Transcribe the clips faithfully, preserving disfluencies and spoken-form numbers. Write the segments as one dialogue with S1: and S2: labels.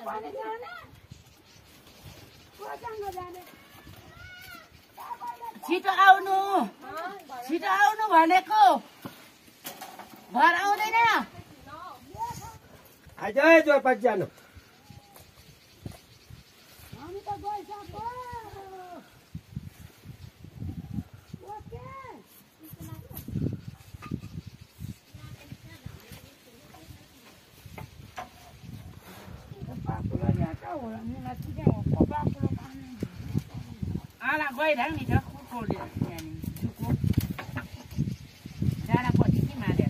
S1: छिटो आउनु छिटो आउनु भनेको घर आउँदैन
S2: आइज जो पछि जानु
S1: ala gaidan ni ka ko le yani juko jana ko ti ma de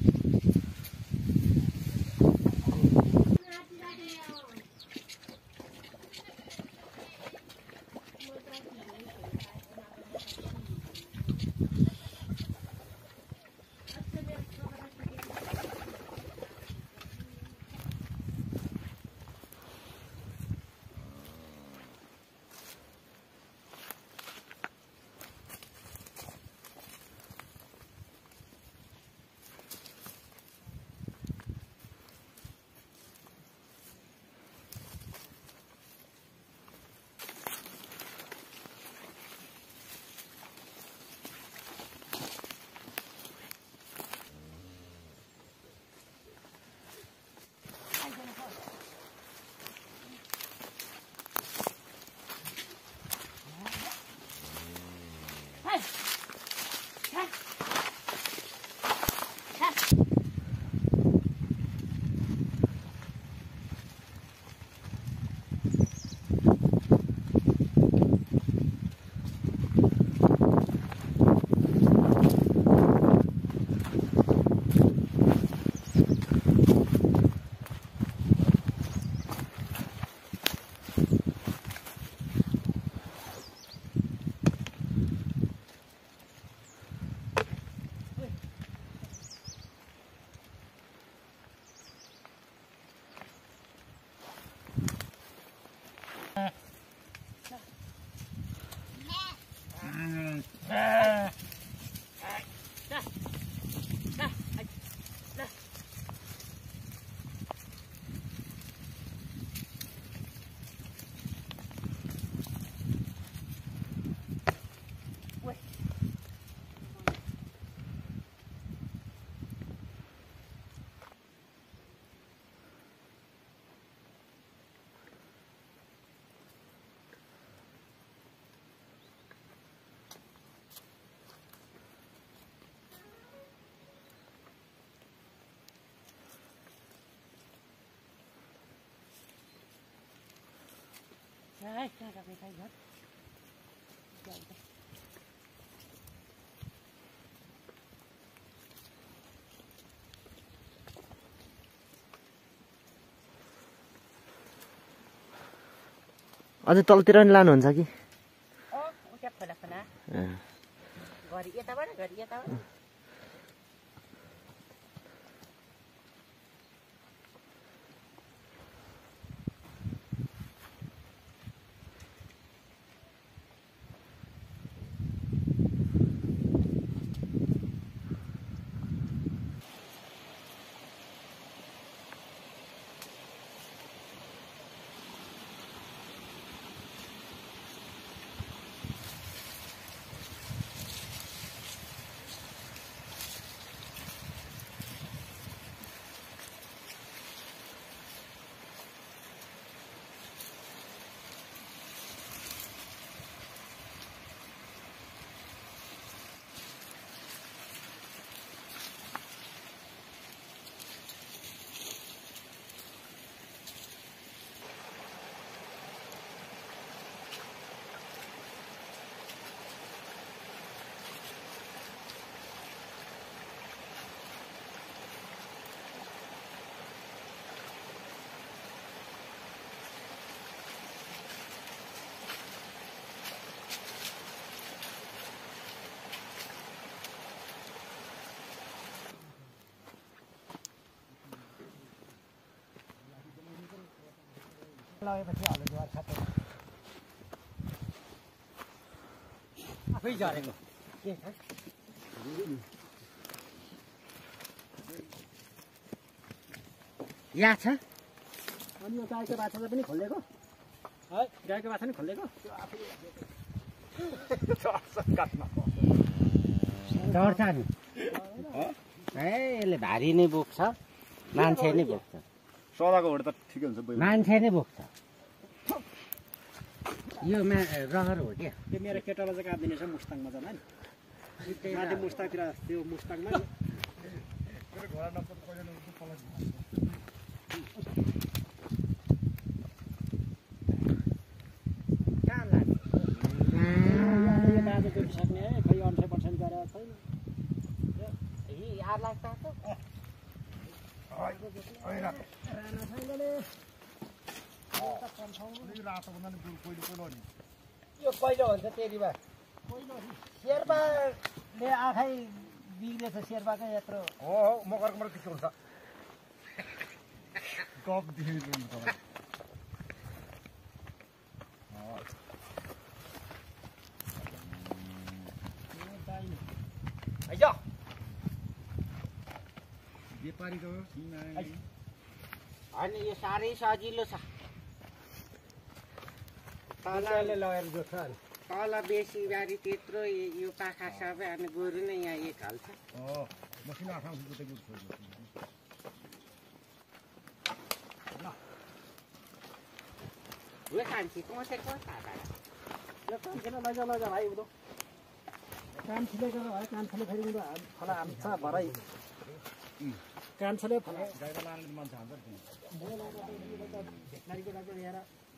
S1: Đấy, cái này phải thay hết.
S3: अझै तलतिर नि लानुहुन्छ कि?
S1: अ, उता फला फला। अ। घरि यताबाट घरि यताबाट।
S2: लगाएपछि हल्लो छाते आफै झरेको के छ
S3: या छ
S2: अनि यो गाईको बाछा पनि खोलेको है गाईको बाछा पनि खोलेको
S4: चढ्छ नि ए यसले भारी नै बोक्छ मान्छे नै बोक्छ
S5: सदाको होड त ठिकै हुन्छ
S4: मान्छे नै बोक्छ यो मा रहर हो क्या
S2: त्यो मेरो केटालाई चाहिँ काट्दिने छ मुस्ताङमा जान नि माथि मुस्ताङतिर त्यो मुस्ताङमा दाजुको सक्ने है खै अन्ठाइ पर्सेन्ट गरेर छैन
S4: यार लाग्छ
S2: यो पहिलो हुन्छ तेरीमा शेर्पाले आँखै बिग्रेछ शेर्पाकै यत्रो
S5: हो हो मकरको मलाई त्यस्तो हुन्छ गफ देखिनु
S2: आइज
S5: व्यापारीको
S4: अनि यो साह्रै सजिलो छ
S2: तलले लगेर जोड्छ अनि
S4: तल बेसी बारी त्यत्रो यो पाखा सबै अनि गोरु नै यहाँ एक हाल्छ
S5: मसिनो आँखा
S4: वे खान्छी कोसे कोसा
S2: यो कान्छीले लैजा लैजा भाइ उदो कान्छीले गर्दा भाइ कान्छीले फेरि उदो फला हान्छ भरै कान्छीले फला
S5: गाईमा लाने मान्छे हान्छ
S2: भेटनारीको लागि ल्याएर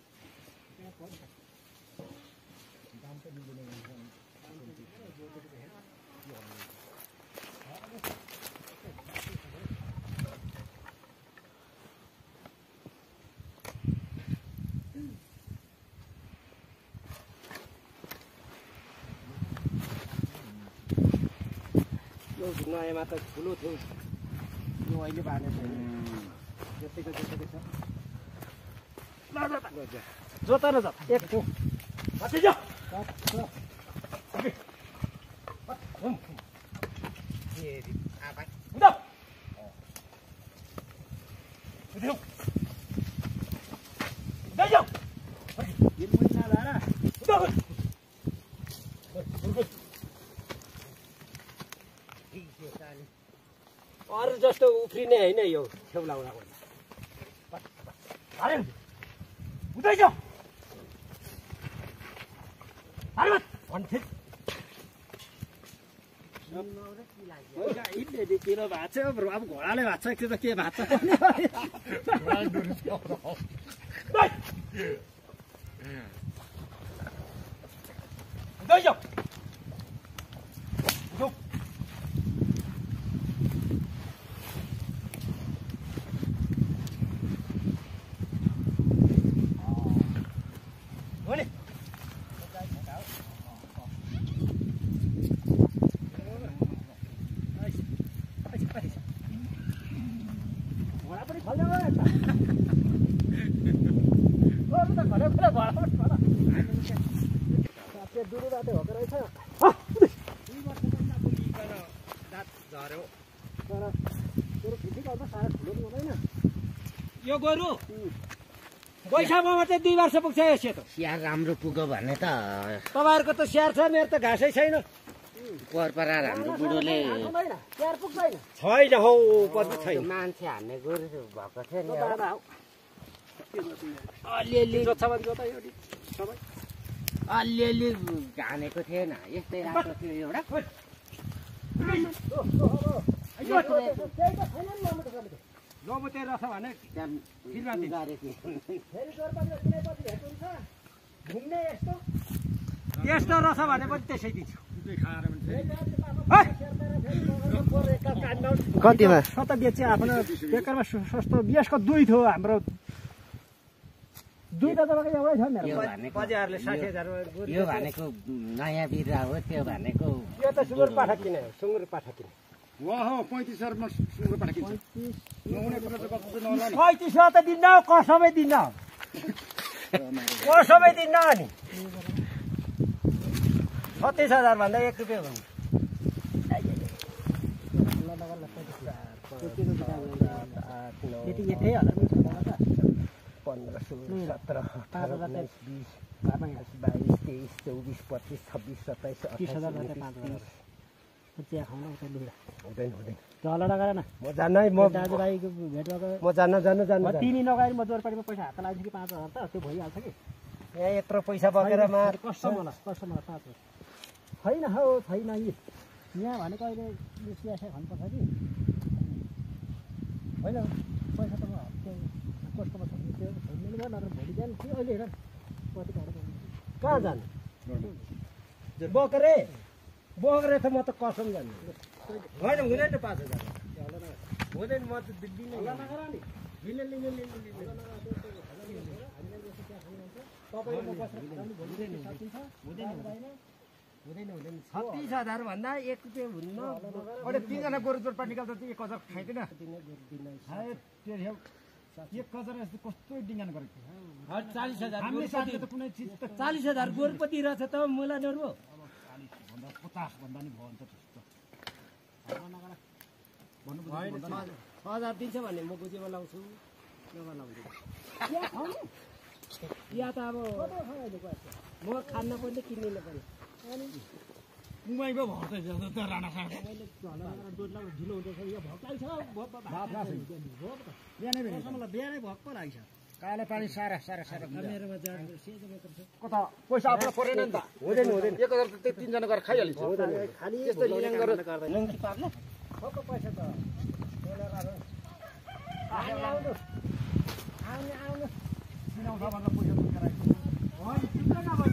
S2: नयाँमा त ठुलो थियो यो अहिले बाँधे छैन जतिको जतिको छ जोता न जोत एक थियो अरू जस्तो उफ्रिने होइन यो छेउ लाउला हुँदैछ किलो भएको छ अब घोडाले भएको छ त्यो त के भएको छ यो गोरु बैशाखमा चाहिँ दुई वर्ष पुग्छ यो सेतो
S4: स्याहार राम्रो पुग्यो भने त
S2: तपाईँहरूको त स्याहार छ मेरो त घाँसै छैन
S4: परपरा हाम्रो बुढोले
S2: स्याहार पुग्दैन छैन हौ पर्छ छैन
S4: मान्छे हान्ने गोरु भएको थियो नि
S2: अलिअलि
S4: अलिअलि हानेको थिएन यस्तै राम्रो थियो एउटा
S2: नबुते रहेछ भने यस्तो रहेछ भने पनि त्यसै दिन्छु
S3: कतिमा
S2: सत बेच्यो आफ्नो बेकारमा सस्तो बिएसको दुई थियो हाम्रो दुईटा तपाईँको एउटै छ मेरो बजारले साठी हजार
S4: यो भनेको नयाँ बिरुवा हो त्यो भनेको
S2: यो त सुँगुर पाठा किने हो सुँगुर पाठा किने
S5: वाह पैँतिस हजारमा सुँगुर पाठा किन्छ
S2: पैँतिस हजार त दिन्न कसमै दिन्न कसमै दिन्न अनि छत्तिस हजार भन्दा एक रुपियाँ हुन्छ यति यतै हजार पन्ध्र सोह्र
S3: ल।
S2: सत्र
S3: पाँच
S2: अठार
S3: हजार
S2: उन्नाइस बिस
S3: घरमा
S2: बाइस बाइस तेइस चौबिस पच्चिस छब्बिस सत्ताइस
S3: तिस
S2: अट्ठाइस
S3: हजार
S2: उन्तिस,
S3: रुपियाँ पाँच हजार
S2: तिस।
S3: चिया खाउन उता लुगा
S2: हुँदैन हुँदैन
S3: झगडा नगर न
S2: म जान्न है म
S3: दाजुभाइको भेट भएको
S2: म जान्न जानु जानु जानु।
S3: तिमी नगएर म जोरपाटीमा पैसा हात लाग्छ कि पाँच हजार त त्यो भइहाल्छ कि
S2: यहाँ यत्रो पैसा बोकेर मार
S3: कस्टमरलाई कस्टमरलाई पाँच हजार छैन हौ छैन यी यहाँ भनेको अहिले यो चिया सिया खानुपर्छ कि होइन पैसा त म त्यो कस्टमर छ त्यो छोड्नु भयो नत्र भोलि बिहान कि अहिले हेर कति गाह्रो गर्नु।
S2: कहाँ जानु बोकेरे बोकेरे त म त कसम जानु होइन हुँदैन पाँच हजार हुँदैन म त दिन्दिनँ लिने लिने लिने हुँदैन हुँदैन छत्तिस हजार भन्दा एक रुपियाँ हुन्न
S5: अहिले तिनजना गोरु जोडपाट निकाल्दा त एक हजार खाइँदैन हाय, त्यो हेउ, एक हजार यस्तो कस्तो डिङ्गान गरेको
S2: चालिस हजार
S5: हामीले साथी त कुनै चिज त
S2: चालिस हजार गोरुपति रहेछ त मुला नर्मो
S5: भन्दा पचास भन्दा नि भयो नि त त्यस्तो
S2: होइन छ हजार दिन्छ भने म बुझेमा लाउँछु नभए लाउँछु या त अब म खान्न पनि किन्दिनँ पनि
S5: मुम्बई पो भयो त जस्तो त राणा खाँड
S3: ढिलो हुँदैछ यो भोक लाग्छ
S5: बिहानै भेटेँ
S3: बिहानै भोक पो लाग्छ
S5: कालो पानी सारा सारा सारा
S3: मेरोमा जाडो सेतो मात्र छ
S5: कता पैसा आफ्नो परेन नि त
S2: हुँदैन हुँदैन
S5: एक हजार त त्यो तिनजना गरेर खाइहालिन्छ
S3: खाली
S5: त्यस्तो लिङ गरेर
S2: नङ्गी पार्ने
S3: सबको पैसा त आउनु आउनु आउनु
S5: किन उठा भनेर पैसा बोकेर आइपुग्यो।